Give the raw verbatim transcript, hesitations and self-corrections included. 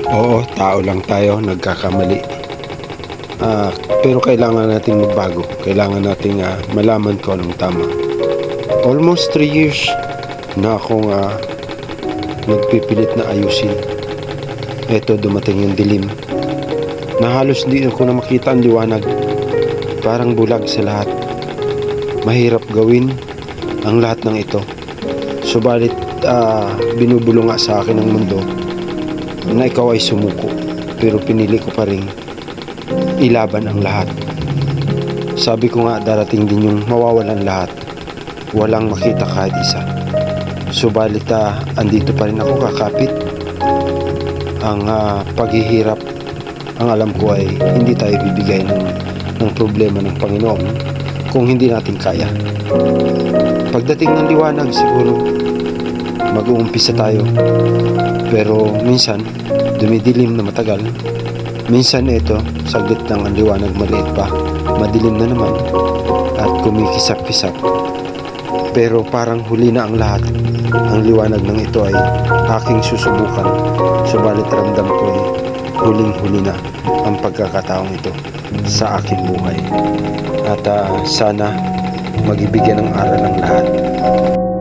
Oo, tao lang tayo, nagkakamali. Ah, pero kailangan nating magbago. Kailangan nating ah, malaman ko anong tama. Almost three years na akong ah, nagpipilit na ayusin. Eto, dumating yung dilim. Na halos di ako na makita ang liwanag. Parang bulag sa lahat. Mahirap gawin ang lahat ng ito. Subalit ah, binubulo nga sa akin ng mundo na ikaw ay sumuko. Pero pinili ko pa rin ilaban ang lahat. Sabi ko nga darating din yung mawawalan lahat. Walang makita kahit isa. Subalit ah, andito pa rin ako kakapit. Ang ah, paghihirap, ang alam ko ay hindi tayo bibigay ng, ng problema ng Panginoon kung hindi natin kaya. Pagdating ng liwanag siguro mag-uumpisa tayo. Pero minsan dumidilim na matagal. Minsan ito, saglit lang ang liwanag, maliit pa, madilim na naman at kumikisap-kisap. Pero parang huli na ang lahat. Ang liwanag ng ito ay aking susubukan. Subalit ramdam ko ay huling-huli na ang pagkakataong ito sa aking buhay. At uh, sana magibigyan ng aral ng lahat.